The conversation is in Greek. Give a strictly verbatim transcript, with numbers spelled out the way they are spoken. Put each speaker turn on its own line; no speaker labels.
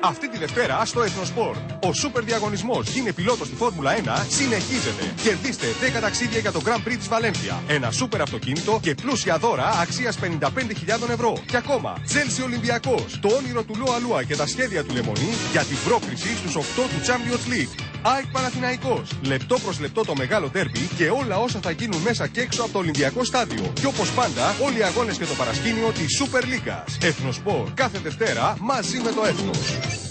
Αυτή τη Δευτέρα στο Εθνοσπορ. Ο σούπερ διαγωνισμός «Γίνε πιλότος στη Φόρμουλα ένα» συνεχίζεται. Κερδίστε δέκα ταξίδια για το Grand Prix της Βαλένθια. Ένα σούπερ αυτοκίνητο και πλούσια δώρα αξίας πενήντα πέντε χιλιάδες ευρώ. Και ακόμα, Chelsea Ολυμπιακός, το όνειρο του Λόα Λούα και τα σχέδια του Λεμονί για την πρόκριση στους οκτώ του Champions League. ΑΕΚ Παναθηναϊκός. Λεπτό προς λεπτό το μεγάλο ντέρμπι και όλα όσα θα γίνουν μέσα και έξω από το Ολυμπιακό Στάδιο. Και όπως πάντα, όλοι οι αγώνες και το παρασκήνιο της Super League. Εθνοσπορ. Κάθε Δευτέρα μαζί με το Έθνος.